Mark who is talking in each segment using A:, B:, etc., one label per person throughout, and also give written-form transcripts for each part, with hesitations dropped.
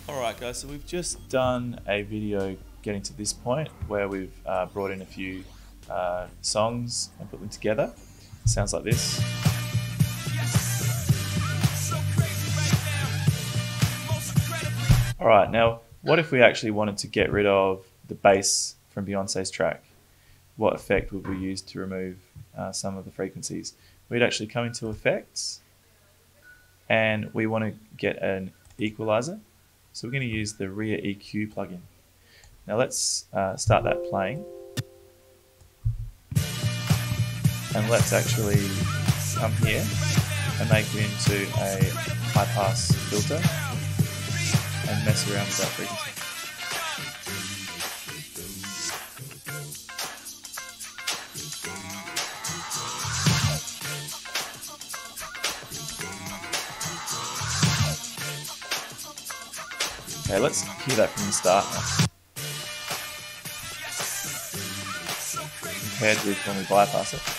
A: Alright guys, so we've just done a video getting to this point where we've brought in a few songs and put them together. It sounds like this. Alright, now what if we actually wanted to get rid of the bass from Beyonce's track? What effect would we use to remove some of the frequencies? We'd actually come into Effects and we want to get an equalizer. So we're going to use the rear EQ plugin. Now let's start that playing. And let's actually come here and make it into a high pass filter and mess around with that frequency. Okay, let's hear that from the start now. Compared with when we bypass it.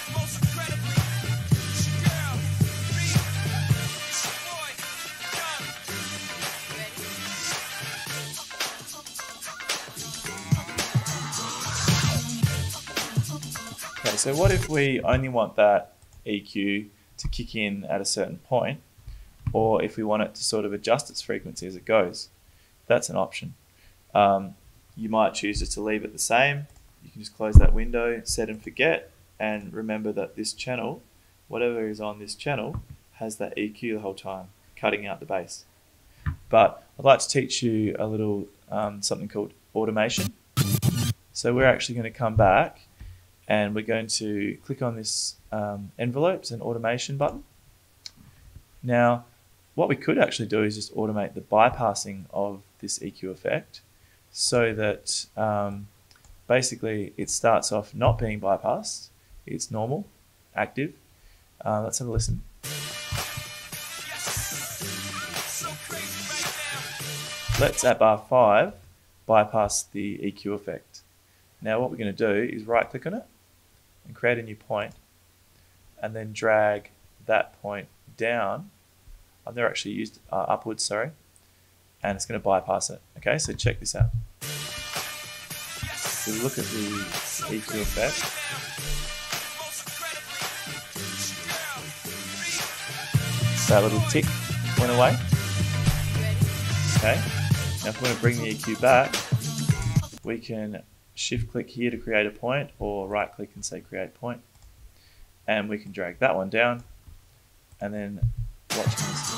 A: Okay, so what if we only want that EQ to kick in at a certain point, or if we want it to sort of adjust its frequency as it goes? That's an option. You might choose just to leave it the same. You can just close that window, set and forget, and remember that this channel, whatever is on this channel, has that EQ the whole time, cutting out the bass. But I'd like to teach you a little something called automation. So we're actually going to come back and we're going to click on this envelopes and automation button. Now, what we could actually do is just automate the bypassing of this EQ effect so that basically it starts off not being bypassed, it's normal, active. Let's have a listen. Let's at bar 5 bypass the EQ effect. Now what we're going to do is right click on it and create a new point and then drag that point down. I've never actually used upwards, sorry, and it's going to bypass it. Okay, so check this out. So look at the EQ effect. That little tick went away. Okay, now if we want to bring the EQ back, we can shift click here to create a point, or right click and say create point, and we can drag that one down, and then watching this.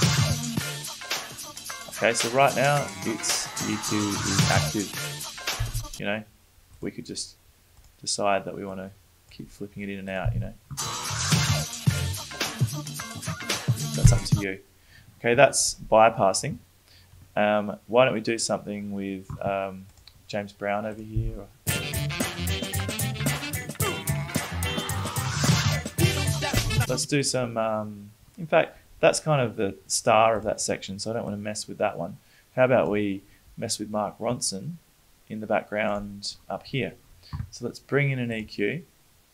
A: Okay, so right now its EQ is active. You know, we could just decide that we want to keep flipping it in and out, you know. That's up to you. Okay, that's bypassing. Why don't we do something with James Brown over here? Let's do some, in fact, that's kind of the star of that section, so I don't want to mess with that one. How about we mess with Mark Ronson in the background up here? So let's bring in an EQ.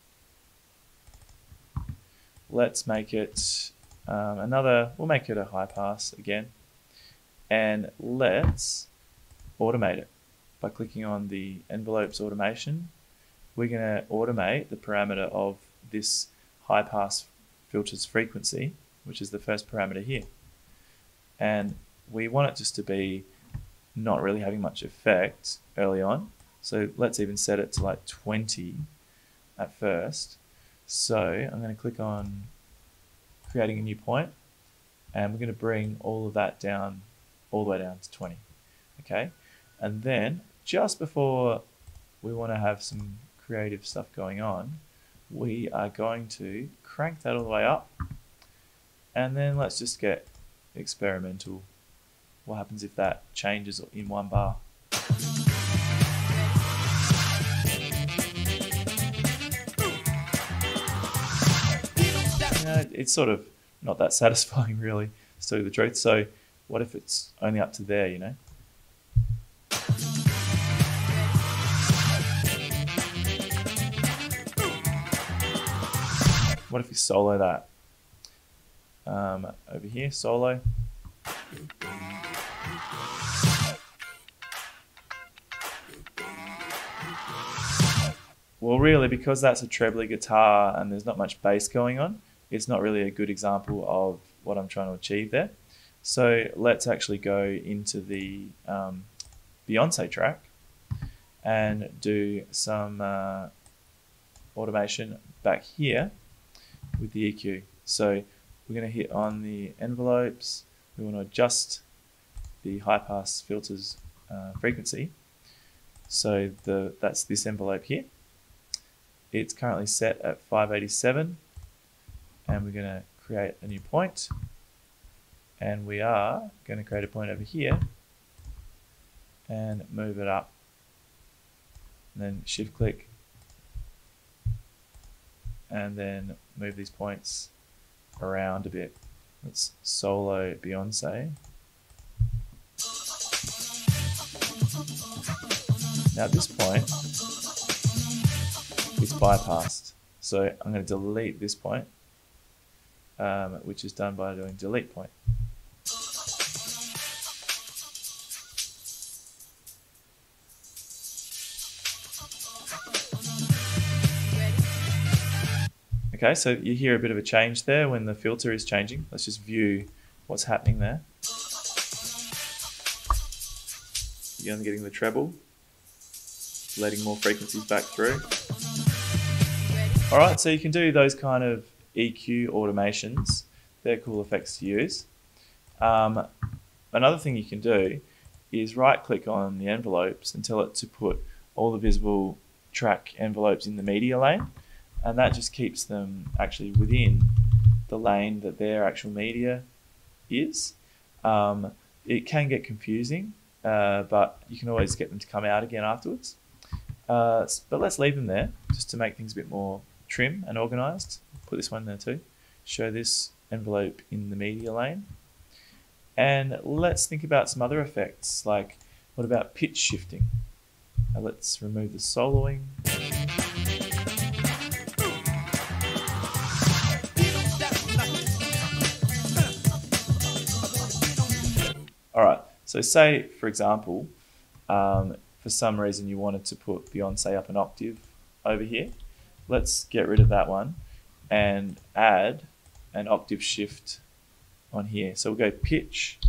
A: Let's make it we'll make it a high pass again. And let's automate it by clicking on the envelopes automation. We're going to automate the parameter of this high pass filter's frequency, which is the first parameter here. And we want it just to be not really having much effect early on. So let's even set it to like 20 at first. So I'm going to click on creating a new point, and we're going to bring all of that down, all the way down to 20. Okay, and then just before we want to have some creative stuff going on, we are going to crank that all the way up. And then let's just get experimental. What happens if that changes in one bar? It's sort of not that satisfying really, to tell you the truth. So what if it's only up to there, you know? What if we solo that? Over here, solo. Well, really, because that's a trebly guitar and there's not much bass going on, it's not really a good example of what I'm trying to achieve there. So let's actually go into the Beyonce track and do some automation back here with the EQ. So we're going to hit on the envelopes. We want to adjust the high pass filter's frequency. So that's this envelope here. It's currently set at 587, and we're going to create a new point. And we are going to create a point over here and move it up. And then shift click and then move these points around a bit. Let's solo Beyonce. Now at this point, it's bypassed. So I'm going to delete this point, which is done by doing delete point. Okay, so you hear a bit of a change there when the filter is changing. Let's just view what's happening there. You're getting the treble, letting more frequencies back through. All right, so you can do those kind of EQ automations. They're cool effects to use. Another thing you can do is right-click on the envelopes and tell it to put all the visible track envelopes in the media lane. And that just keeps them actually within the lane that their actual media is. It can get confusing, but you can always get them to come out again afterwards. But let's leave them there just to make things a bit more trim and organized. Put this one there too. Show this envelope in the media lane. And let's think about some other effects, like what about pitch shifting? Let's remove the soloing. All right, so say, for example, for some reason you wanted to put Beyonce up an octave over here. Let's get rid of that one and add an octave shift on here. So we'll go pitch,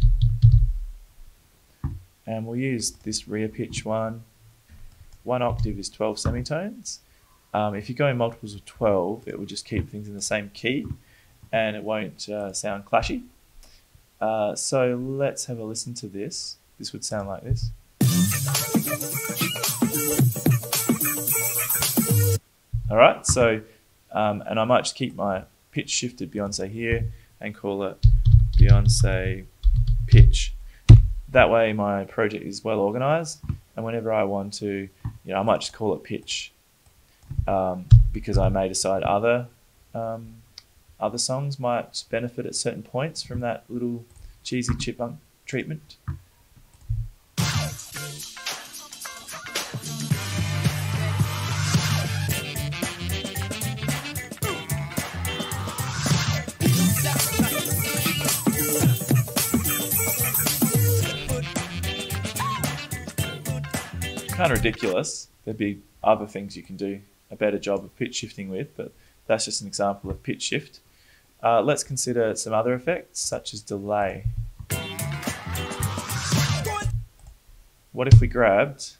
A: and we'll use this rear pitch one. One octave is 12 semitones. If you go in multiples of 12, it will just keep things in the same key and it won't sound clashy. So let's have a listen to this. This would sound like this. All right, so, and I might just keep my pitch shifted Beyonce here and call it Beyonce pitch. That way my project is well organized, and whenever I want to, I might just call it pitch because I may decide other songs might benefit at certain points from that little cheesy chipmunk treatment. Kind of ridiculous. There'd be other things you can do a better job of pitch shifting with, but that's just an example of pitch shift. Let's consider some other effects, such as delay. What if we grabbed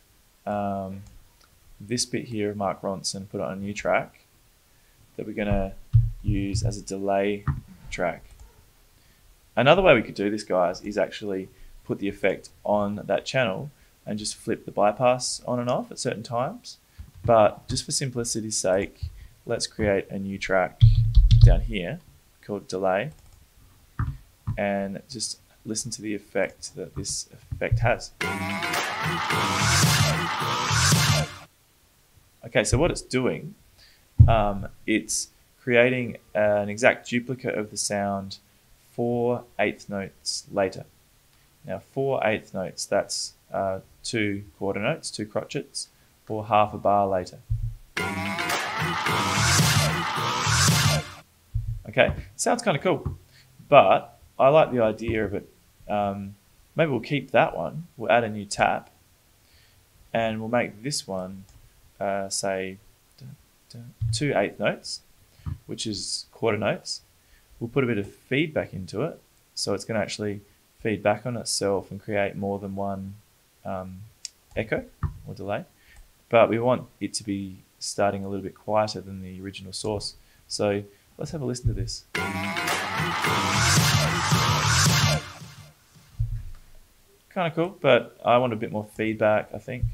A: this bit here of Mark Ronson, put it on a new track that we're going to use as a delay track? Another way we could do this, guys, is actually put the effect on that channel and just flip the bypass on and off at certain times. But just for simplicity's sake, let's create a new track down here called delay and just listen to the effect that this effect has. Okay, so what it's doing, it's creating an exact duplicate of the sound 4/8 notes later. Now 4/8 notes, that's 2 quarter notes, 2 crotchets, or half a bar later. Okay, sounds kind of cool, but I like the idea of it. Maybe we'll keep that one, we'll add a new tap, and we'll make this one, say, two eighth notes, which is quarter notes. We'll put a bit of feedback into it, so it's going to actually feed back on itself and create more than one echo or delay. But we want it to be starting a little bit quieter than the original source. So let's have a listen to this. Kind of cool, but I want a bit more feedback, I think.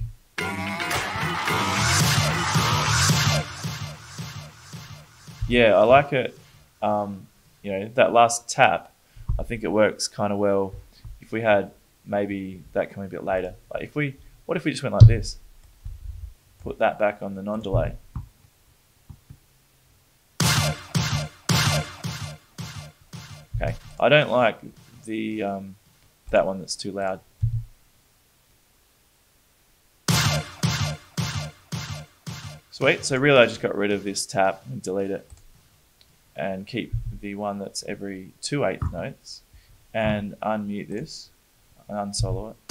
A: Yeah, I like it. You know, that last tap, I think it works kind of well if we had maybe that coming a bit later. Like what if we just went like this? Put that back on the non-delay. Okay, I don't like the that one that's too loud. Sweet, so really I just got rid of this tap and delete it and keep the one that's every 2/8 notes and unmute this and unsolo it.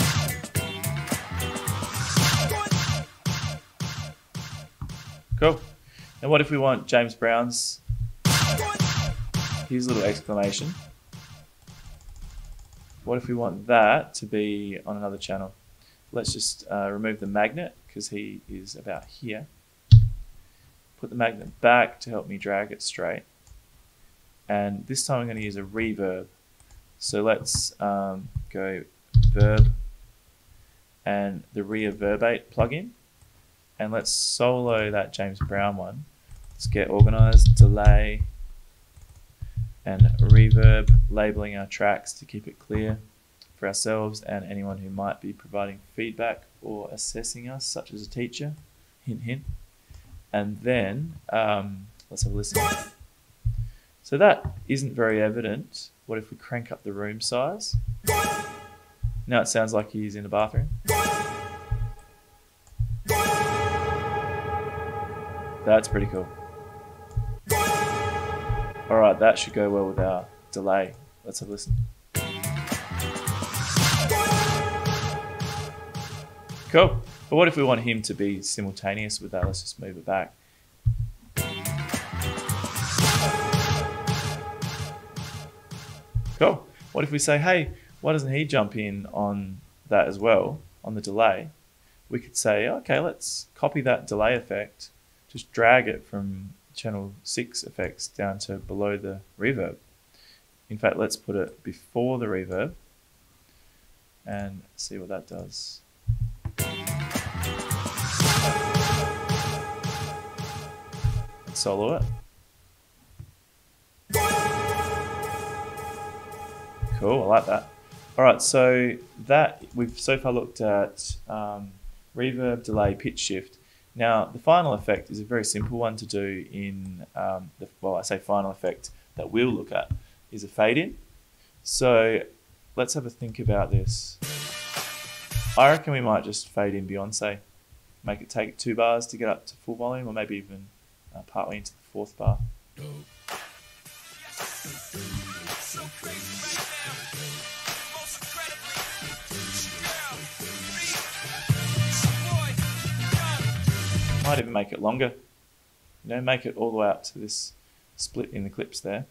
A: Cool. Now what if we want James Brown's, his little exclamation. What if we want that to be on another channel? Let's just remove the magnet because he is about here. Put the magnet back to help me drag it straight. And this time I'm going to use a reverb. So let's go verb and the reverbate plugin. And let's solo that James Brown one. Let's get organized, delay, and reverb, labeling our tracks to keep it clear for ourselves and anyone who might be providing feedback or assessing us, such as a teacher. Hint, hint. And then let's have a listen. So that isn't very evident. What if we crank up the room size? Now it sounds like he's in the bathroom. That's pretty cool. Alright, that should go well with our delay. Let's have a listen. Cool. But what if we want him to be simultaneous with that? Let's just move it back. Cool. What if we say, hey, why doesn't he jump in on that as well, on the delay? We could say, okay, let's copy that delay effect, just drag it from channel 6 effects down to below the reverb. In fact, let's put it before the reverb and see what that does. And solo it. Cool, I like that. All right, so that we've so far looked at reverb, delay, pitch shift. Now, the final effect is a very simple one to do in, well, I say final effect that we'll look at is a fade in. So let's have a think about this. I reckon we might just fade in Beyonce, make it take 2 bars to get up to full volume, or maybe even partway into the 4th bar. Might even make it longer, you know, make it all the way up to this split in the clips there.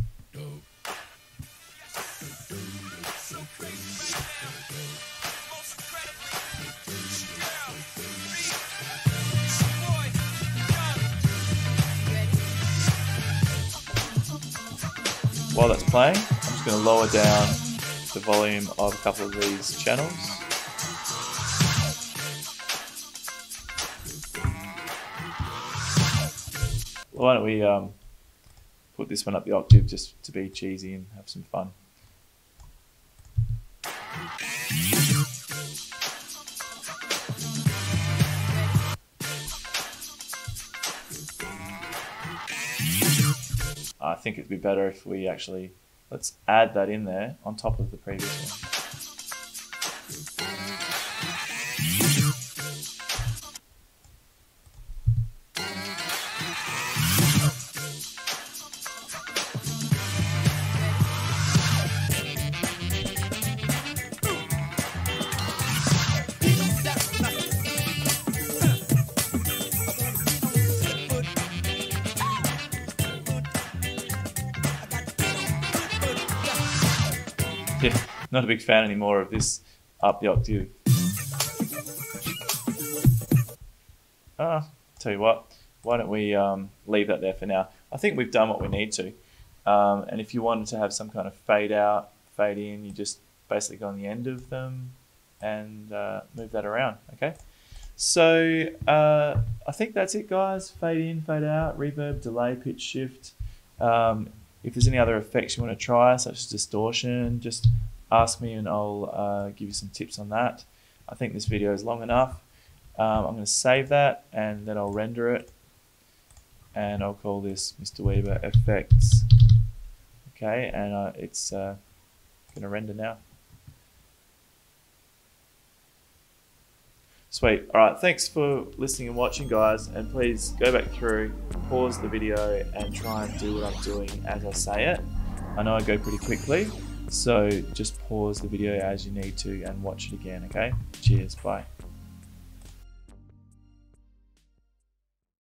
A: While that's playing, I'm just going to lower down the volume of a couple of these channels. Why don't we put this one up the octave just to be cheesy and have some fun. I think it'd be better if we actually, let's add that in there on top of the previous one. not a big fan anymore of this up the octave. Tell you what, why don't we leave that there for now. I think we've done what we need to. And if you wanted to have some kind of fade out, fade in, you just basically go on the end of them and move that around, okay? So I think that's it, guys. Fade in, fade out, reverb, delay, pitch shift. If there's any other effects you want to try, such as distortion, just ask me and I'll give you some tips on that. I think this video is long enough. I'm going to save that and then I'll render it. And I'll call this Mr. Weber Effects. Okay, and it's going to render now. Sweet. Alright, thanks for listening and watching, guys, and please go back through, pause the video and try and do what I'm doing as I say it. I know I go pretty quickly, so just pause the video as you need to and watch it again, okay? Cheers, bye.